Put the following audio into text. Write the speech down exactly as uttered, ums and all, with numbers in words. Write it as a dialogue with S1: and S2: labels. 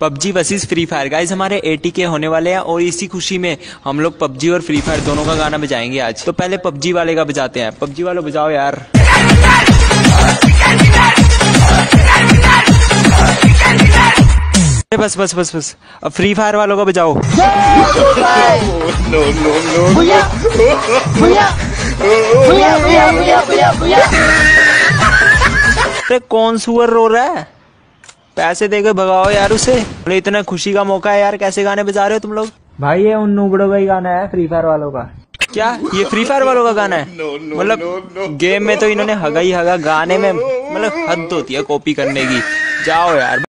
S1: PUBG versus free fire. Guys हमारे eighty K होने वाले हैं और इसी खुशी में हम लोग पबजी और फ्री फायर दोनों का गाना बजाएंगे आज। तो पहले पबजी वाले का बजाते हैं। पबजी वालों बजाओ यार। बस बस बस बस अब फ्री फायर वालों का बजाओ। अरे कौन सुअर रो रहा है? पैसे देकर भगाओ यार उसे। इतना खुशी का मौका है यार, कैसे गाने बजा रहे हो तुम लोग?
S2: भाई ये उन नूबड़ों का ही गाना है, फ्री फायर वालों का।
S1: क्या ये फ्री फायर वालों का गाना है? मतलब गेम में तो इन्होंने हगा ही हगा, गाने में मतलब हद होती है कॉपी करने की। जाओ यार।